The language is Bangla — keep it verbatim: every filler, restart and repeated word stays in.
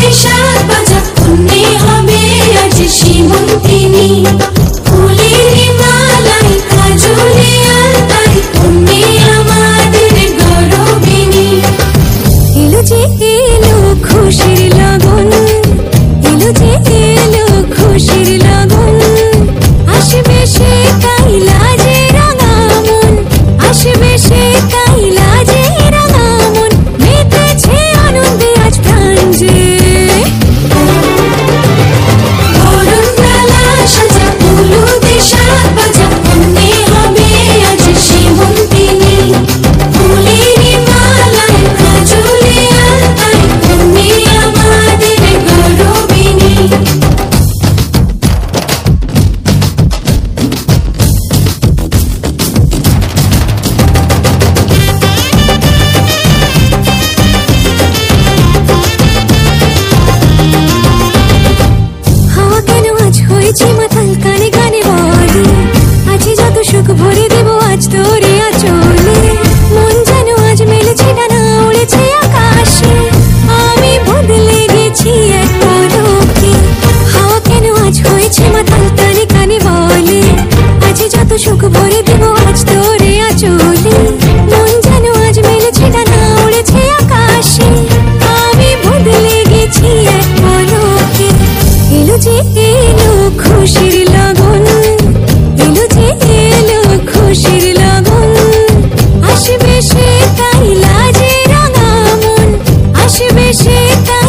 শাক ভাজা কন্যে হবে আজ সীমন্তিনী। ফুলের মালাই কাজলে আলতায় কন্যে আমাদের গরবিনী। এলো যে এলো খুশির লগন, এলো যে এলো খুশির লগন। আসবে সে কাইলা যে রাঙা মন, আসবে সে কাইলা যে রাঙা মন। মেতেছে আনন্দে আজ প্রাণ যে। বরণডালা সাজা হলুদে শাক ভাজা কন্যে হবে আজ সীমন্তিনী। ফুলের মালাই কাজলে আলতায় কন্যে আমাদের গরবিনী। হাওয়া কেন আজ হয়েছে মাতাল কানে কানে বলে, আছে যত সুখ ভরে দেব আজ তোরে আঁচলে। মন যেন আজ মেলেছে ডানা উড়েছে আকাশে, আমি বদলে গেছি এক পলকে। হাওয়া কেন আজ হয়েছে মাতাল কানে কানে বলে, আছে যত সুখ ভরে দেব আজ তোরে আঁচলে। মন যেন আজ মেলেছে ডানা উড়েছে আকাশে, আমি বদলে গেছি এক পলকে। এলো যে এলো খুশির লগন, এলো যে এলো খুশির লগন। আসবে সে কাইলা যে রাঙা মন, আসবে সে